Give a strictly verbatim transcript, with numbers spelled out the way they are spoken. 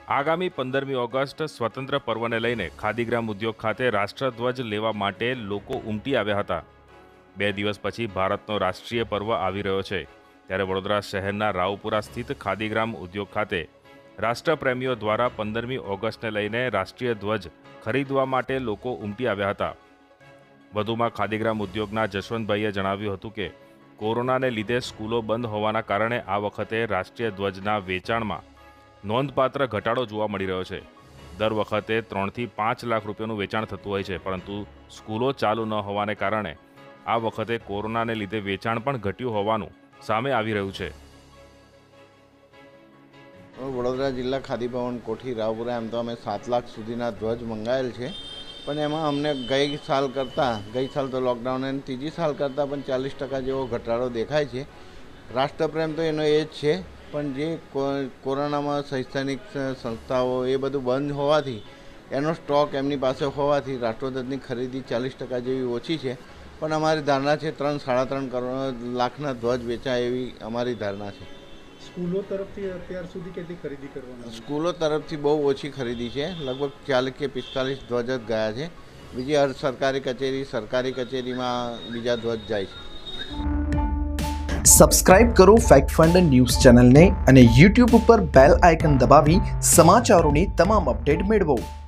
આગામી પંદરમી ઓગસ્ટ સ્વતંત્ર પર્વને લઈને ખાદીગ્રામ ઉદ્યોગ ખાતે રાષ્ટ્રધ્વજ લેવા માટે લોકો ઉમટી આવ્યા હતા। બે દિવસ પછી ભારતનો રાષ્ટ્રીય પર્વ આવી રહ્યો છે, ત્યારે વડોદરા શહેરના રાવપુરા સ્થિત ખાદીગ્રામ ઉદ્યોગ ખાતે રાષ્ટ્રપ્રેમીઓ દ્વારા પંદરમી ઓગસ્ટને લઈને રાષ્ટ્રીય ધ્વજ ખરીદવા માટે લોકો ઉમટી આવ્યા હતા। વધુમાં ખાદીગ્રામ ઉદ્યોગના જશવંતભાઈએ જણાવ્યું હતું કે કોરોનાને લીધે સ્કૂલો બંધ હોવાના કારણે આ વખતે રાષ્ટ્રીય ધ્વજના વેચાણમાં નોંધપાત્ર ઘટાડો જોવા મળી રહ્યો છે। દર વખતે ત્રણથી પાંચ લાખ રૂપિયાનું વેચાણ થતું હોય છે, પરંતુ સ્કૂલો ચાલુ ન હોવાને કારણે આ વખતે કોરોનાને લીધે વેચાણ પણ ઘટ્યું હોવાનું સામે આવી રહ્યું છે। વડોદરા જિલ્લા ખાદી ભવન કોઠી રાવપુરા એમ તો અમે સાત લાખ સુધીના ધ્વજ મંગાવેલ છે, પણ એમાં અમને ગઈ સાલ કરતાં ગઈ સાલ તો લોકડાઉન અને ત્રીજી સાલ કરતાં પણ ચાલીસ ટકા જેવો ઘટાડો દેખાય છે। રાષ્ટ્રપ્રેમ તો એનો એ જ છે, પણ જે કોરોનામાં શૈક્ષણિક સંસ્થાઓ એ બધું બંધ હોવાથી એનો સ્ટોક એમની પાસે હોવાથી રાષ્ટ્રધ્વજની ખરીદી ચાલીસ ટકા જેવી ઓછી છે, પણ અમારી ધારણા છે ત્રણ સાડા ત્રણ કરોડ લાખના ધ્વજ વેચાય એવી અમારી ધારણા છે। સ્કૂલો તરફથી અત્યાર સુધી કેટલી ખરીદી કરવાની? સ્કૂલો તરફથી બહુ ઓછી ખરીદી છે, લગભગ ચાલીસ કે પિસ્તાલીસ ધ્વજ જ ગયા છે। બીજી અર્ધ સરકારી કચેરી સરકારી કચેરીમાં બીજા ધ્વજ જાય છે। સબસ્ક્રાઇબ કરો ફેક્ટ ફંડ ન્યૂઝ ચેનલને અને યુટ્યુબ ઉપર બેલ આઇકન દબાવી સમાચારોની તમામ અપડેટ મેળવો।